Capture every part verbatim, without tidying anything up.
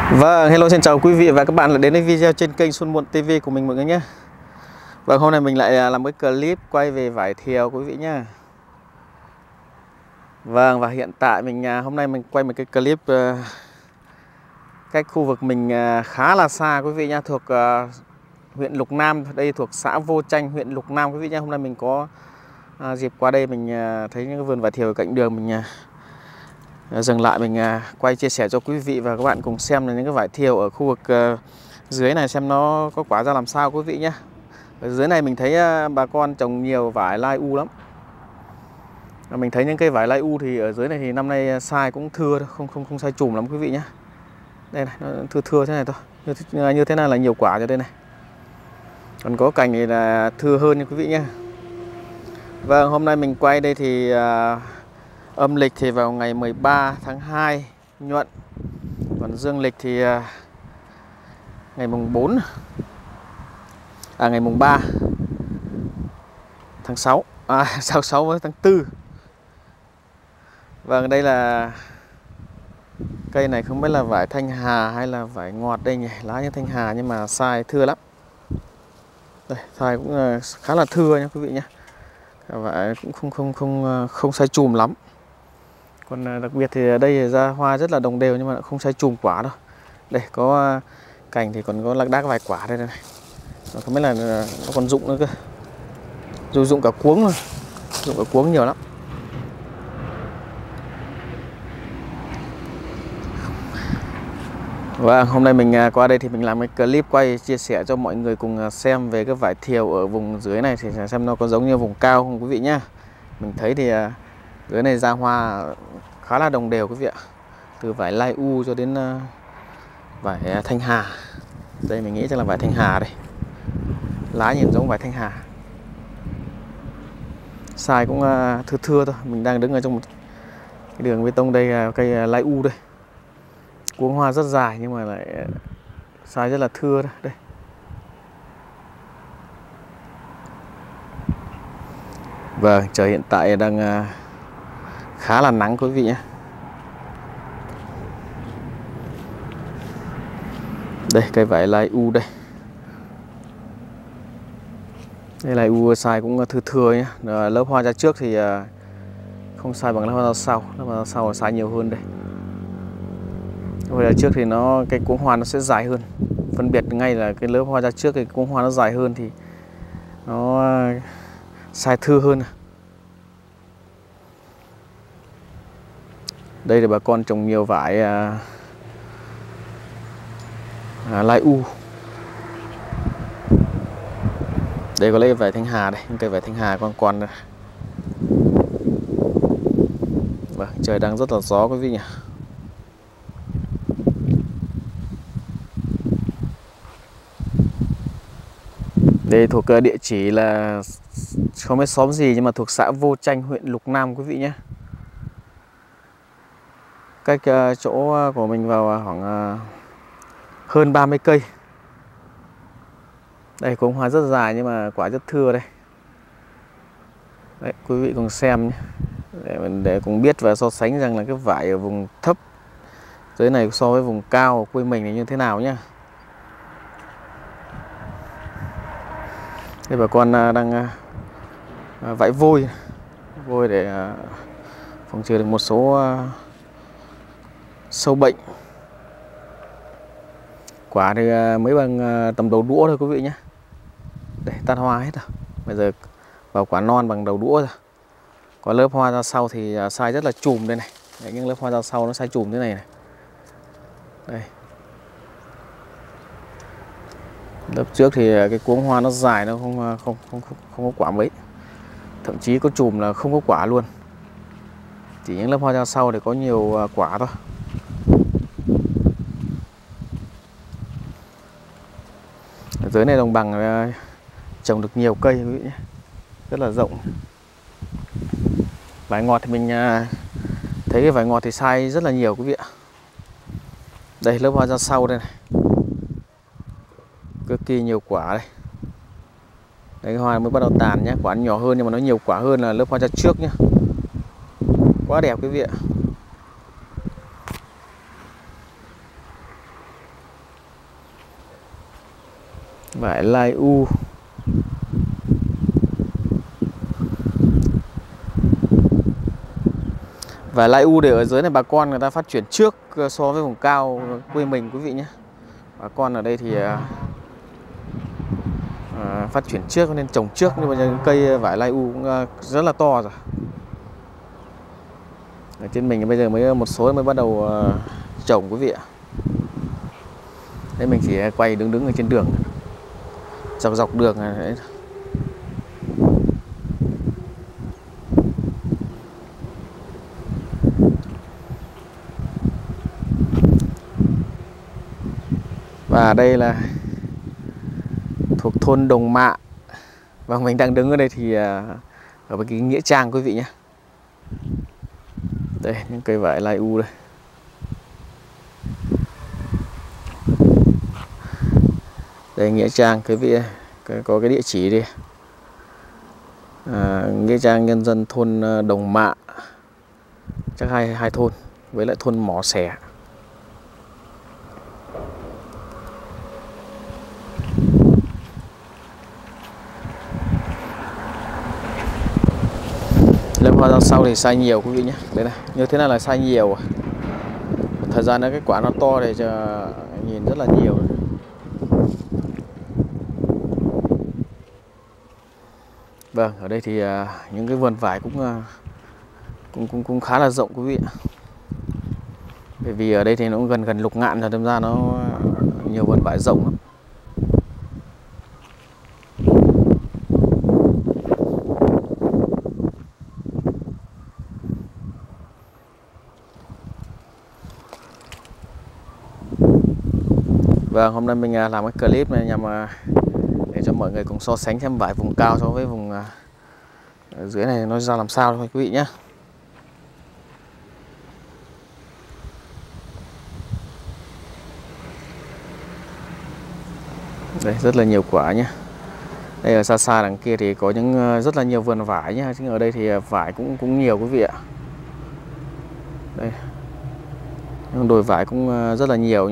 Vâng, hello xin chào quý vị và các bạn đã đến với video trên kênh Xuân Muộn ti vi của mình mọi người nhé. Vâng, hôm nay mình lại làm cái clip quay về vải thiều quý vị nhé. Vâng, và hiện tại mình hôm nay mình quay một cái clip uh, cách khu vực mình uh, khá là xa quý vị nhé, thuộc uh, huyện Lục Nam, đây thuộc xã Vô Chanh, huyện Lục Nam quý vị nhé. Hôm nay mình có uh, dịp qua đây mình uh, thấy những cái vườn vải thiều ở cạnh đường, mình uh, dừng lại mình quay chia sẻ cho quý vị và các bạn cùng xem là những cái vải thiều ở khu vực dưới này xem nó có quả ra làm sao quý vị nhé. Ở dưới này mình thấy bà con trồng nhiều vải lai u lắm. Mình thấy những cây vải lai u thì ở dưới này thì năm nay sai cũng thưa, không không không sai chùm lắm quý vị nhé. Đây này, nó thưa thưa thế này thôi. Như, như thế này là nhiều quả cho đây này. Còn có cành thì là thưa hơn nha quý vị nhé. Vâng, hôm nay mình quay đây thì uh, âm lịch thì vào ngày mười ba tháng hai nhuận, còn dương lịch thì uh, ngày mùng bốn à ngày mùng ba tháng sáu à sáu sáu với tháng tư. Vâng, đây là cây này không biết là vải thanh hà hay là vải ngọt đây nhỉ, lá như thanh hà nhưng mà sai thưa lắm. Đây, sai cũng uh, khá là thưa nha quý vị nhé. Vải cũng không không không uh, không sai chùm lắm. Còn đặc biệt thì ở đây ra hoa rất là đồng đều nhưng mà không sai chùm quả đâu. Đây có cành thì còn có lác đác vài quả đây này. Nó không biết là nó còn rụng nữa cơ. Dù rụng cả cuống luôn. Rụng cả cuống nhiều lắm. Và hôm nay mình qua đây thì mình làm cái clip quay chia sẻ cho mọi người cùng xem về cái vải thiều ở vùng dưới này thì xem nó có giống như vùng cao không quý vị nhá. Mình thấy thì dưới này ra hoa khá là đồng đều quý vị ạ. Từ vải lai u cho đến uh, vải thanh hà. Đây mình nghĩ chắc là vải thanh hà đây. Lá nhìn giống vải thanh hà. Sai cũng uh, thưa thưa thôi. Mình đang đứng ở trong một cái đường bê tông đây, uh, cây uh, lai u đây. Cuống hoa rất dài nhưng mà lại uh, sai rất là thưa đây. đây. Vâng, trời hiện tại đang uh, khá là nắng quý vị nhé. Đây cây vải lai u đây. Đây lai u sai cũng thưa thưa nhé. Lớp hoa ra trước thì không sai bằng lớp hoa ra sau. Lớp hoa ra sau là sai nhiều hơn đây. Lớp hoa ra trước thì nó cái cuống hoa nó sẽ dài hơn. Phân biệt ngay là cái lớp hoa ra trước cái cuống hoa nó dài hơn thì nó sai thưa hơn. Đây là bà con trồng nhiều vải à, à, lai u. Đây có lấy vải thanh hà đây, cây vải thanh hà còn còn đây. Vâng, trời đang rất là gió quý vị nhỉ. Đây thuộc địa chỉ là không biết xóm gì nhưng mà thuộc xã Vô Chanh, huyện Lục Nam quý vị nhé. Cách uh, chỗ của mình vào khoảng uh, hơn ba mươi cây. Đây cuống hoa rất dài nhưng mà quả rất thưa đây. Đấy, quý vị cùng xem nhé. Để, để cùng biết và so sánh rằng là cái vải ở vùng thấp dưới này so với vùng cao ở quê mình thì như thế nào nhá. Đây bà con uh, đang uh, vải vôi Vôi để uh, phòng trừ được một số uh, sâu bệnh. Quả thì mới bằng tầm đầu đũa thôi quý vị nhé. Để tắt hoa hết rồi. Bây giờ vào quả non bằng đầu đũa rồi. Còn lớp hoa ra sau thì sai rất là chùm đây này. Đấy, những lớp hoa ra sau nó sai chùm thế này này. Đây. Lớp trước thì cái cuống hoa nó dài, nó không không không không, không có quả mấy. Thậm chí có chùm là không có quả luôn. Chỉ những lớp hoa ra sau thì có nhiều quả thôi. Ở dưới này đồng bằng trồng được nhiều cây quý vị nhé. Rất là rộng. Vải ngọt thì mình thấy cái vải ngọt thì sai rất là nhiều quý vị ạ. Đây lớp hoa ra sau đây này. Cực kỳ nhiều quả đây. Đấy, cái hoa mới bắt đầu tàn nhé. Quả nhỏ hơn nhưng mà nó nhiều quả hơn là lớp hoa ra trước nhé. Quá đẹp quý vị ạ. Vải lai u. Vải lai u để ở dưới này bà con người ta phát triển trước so với vùng cao quê mình quý vị nhé. Bà con ở đây thì à, phát triển trước nên trồng trước, nhưng mà cây vải lai u cũng rất là to rồi. Ở trên mình bây giờ mới một số mới bắt đầu uh, trồng quý vị ạ. Đấy, mình chỉ quay đứng đứng ở trên đường, dọc dọc đường này đấy. Và đây là thuộc thôn Đồng Mạ. Và mình đang đứng ở đây thì uh, ở bên cái nghĩa trang quý vị nhé. Đây những cây vải lai u đây. Đây nghĩa trang quý vị, có cái địa chỉ đi. À, nghĩa trang nhân dân thôn Đồng Mạ, chắc hai hai thôn với lại thôn Mỏ Xẻ. Lâm hoa rau sau thì sai nhiều quý vị nhé. Đây này, như thế này là sai nhiều. Một thời gian nữa cái quả nó to để cho nhìn rất là nhiều. Vâng, ở đây thì uh, những cái vườn vải cũng, uh, cũng cũng cũng khá là rộng quý vị ạ. Bởi vì ở đây thì nó cũng gần gần Lục Ngạn rồi, đâm ra nó uh, nhiều vườn vải rộng lắm. Vâng, hôm nay mình uh, làm cái clip này nhằm uh, để cho mọi người cùng so sánh xem vải vùng cao so với vùng uh, ở dưới này nó ra làm sao thôi quý vị nhé. Đây rất là nhiều quả nhé. Đây ở xa xa đằng kia thì có những rất là nhiều vườn vải nhé, chứ ở đây thì vải cũng cũng nhiều quý vị ạ. Đây, những đồi vải cũng rất là nhiều nhé.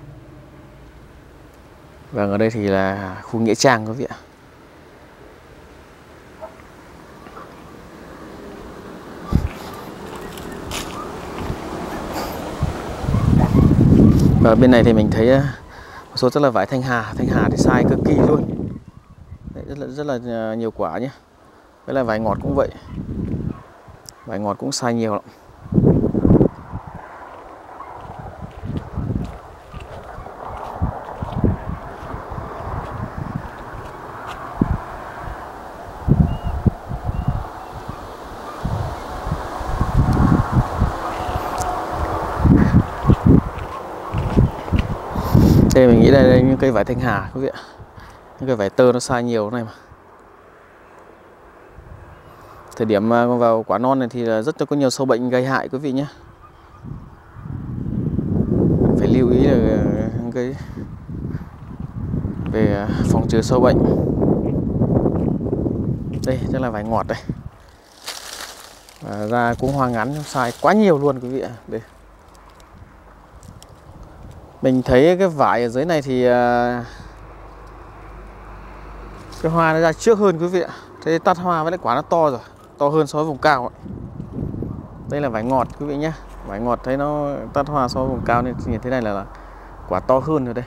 Và ở đây thì là khu nghĩa trang quý vị ạ. Và bên này thì mình thấy một số rất là vải Thanh Hà, Thanh Hà thì sai cực kỳ luôn. Đấy, rất là rất là nhiều quả nhé. Với lại vải ngọt cũng vậy, vải ngọt cũng sai nhiều lắm. Đây mình nghĩ đây, đây những cây vải Thanh Hà quý vị ạ. Những cây vải tơ nó sai nhiều này mà. Thời điểm vào quả non này thì rất là có nhiều sâu bệnh gây hại quý vị nhé. Phải lưu ý là cái về phòng trừ sâu bệnh. Đây chắc là vải ngọt đây. Và ra cũng hoa ngắn sai quá nhiều luôn quý vị ạ. Đây. Mình thấy cái vải ở dưới này thì cái hoa nó ra trước hơn quý vị ạ. Thế tắt hoa với lại quả nó to rồi, to hơn so với vùng cao ấy. Đây là vải ngọt quý vị nhé. Vải ngọt thấy nó tắt hoa so với vùng cao nên nhìn thế này là, là quả to hơn rồi đây.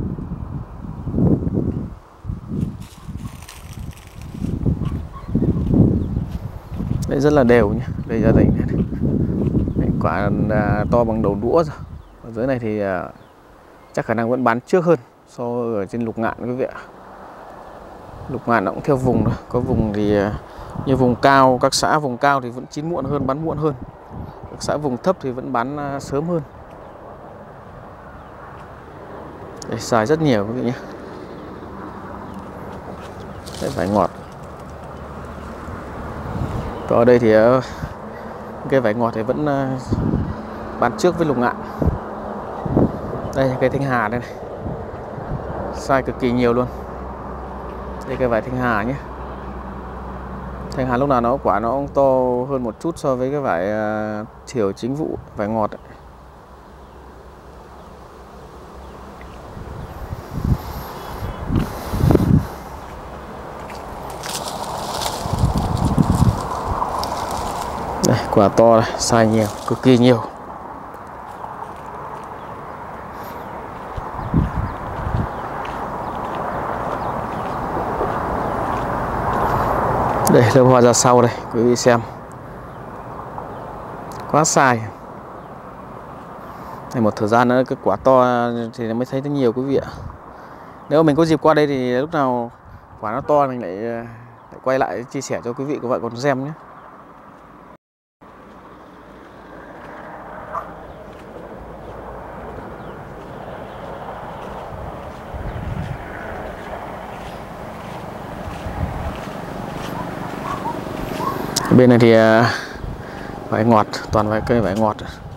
Đây rất là đều nhé. Đây gia đình này. Đây, quả to bằng đầu đũa rồi. Ở dưới này thì chắc khả năng vẫn bán trước hơn so ở trên Lục Ngạn quý vị ạ. Lục Ngạn nó cũng theo vùng thôi. Có vùng thì như vùng cao, các xã vùng cao thì vẫn chín muộn hơn, bán muộn hơn. Các xã vùng thấp thì vẫn bán sớm hơn. Đây, xài rất nhiều quý vị nhé. Đây vải ngọt. Còn ở đây thì cái vải ngọt thì vẫn bán trước với Lục Ngạn. Đây cây Thanh Hà đây này, sai cực kỳ nhiều luôn. Đây cây vải Thanh Hà nhé. Thanh Hà lúc nào nó quả nó cũng to hơn một chút so với cái vải uh, thiểu chính vụ, vải ngọt ấy. Quả to này, sai nhiều, cực kỳ nhiều. Đây lớp hoa ra sau đây, quý vị xem. Quá sai. Này một thời gian nữa cái quả to thì nó mới thấy nó nhiều quý vị ạ. Nếu mình có dịp qua đây thì lúc nào quả nó to mình lại, lại quay lại chia sẻ cho quý vị các bạn còn xem nhé. Bên này thì vải ngọt, toàn vài cây vải ngọt.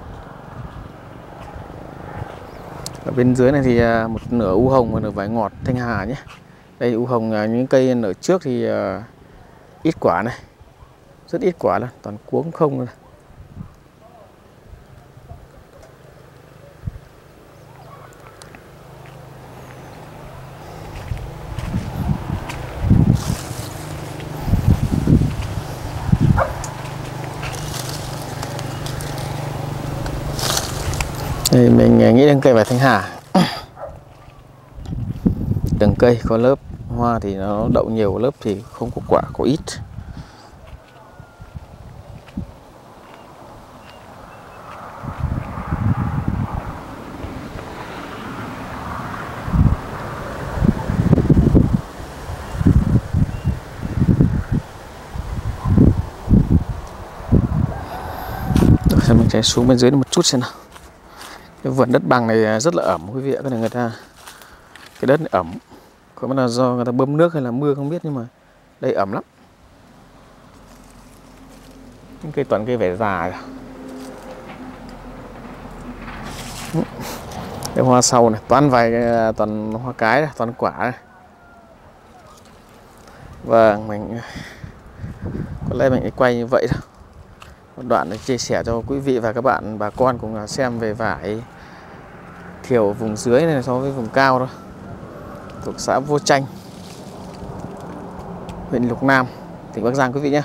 Ở bên dưới này thì một nửa u hồng và nửa vải ngọt Thanh Hà nhé. Đây u hồng, những cây nở trước thì ít quả này, rất ít quả luôn, toàn cuống không rồi. Đây, mình nghĩ đến cây vải Thanh Hà. Từng cây có lớp hoa thì nó đậu nhiều, lớp thì không có quả, có ít. Rồi, mình chạy xuống bên dưới một chút xem nào. Cái vườn đất bằng này rất là ẩm quý vị ạ, cái này người ta cái đất này ẩm, không biết là do người ta bơm nước hay là mưa không biết, nhưng mà đây ẩm lắm. Những cây toàn cây vải già. Cái hoa sau này toàn vài toàn hoa cái này, toàn quả này. Vâng, mình có lẽ mình quay như vậy thôi. Một đoạn để chia sẻ cho quý vị và các bạn bà con cùng xem về vải thiểu vùng dưới này so với vùng cao thôi, thuộc xã Vô Chanh, huyện Lục Nam, tỉnh Bắc Giang quý vị nhé.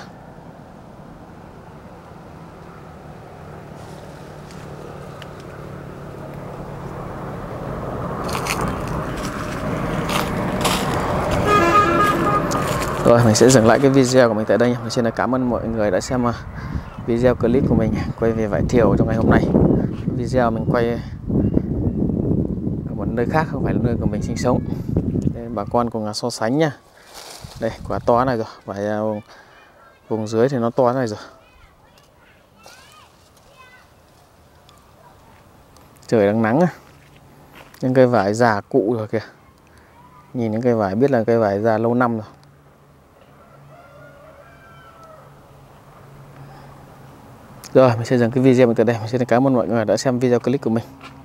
Rồi mình sẽ dừng lại cái video của mình tại đây. Mình xin cảm ơn mọi người đã xem video clip của mình quay về vải thiều trong ngày hôm nay. Video mình quay ở một nơi khác, không phải là nơi của mình sinh sống, để bà con cùng so sánh nha. Đây quả to này rồi, vải vùng dưới thì nó to này rồi. Trời đang nắng, những cây vải già cụ rồi kìa. Nhìn những cây vải biết là cây vải già lâu năm rồi. Rồi mình sẽ dừng cái video mình tại đây. Mình xin cảm ơn mọi người đã xem video clip của mình.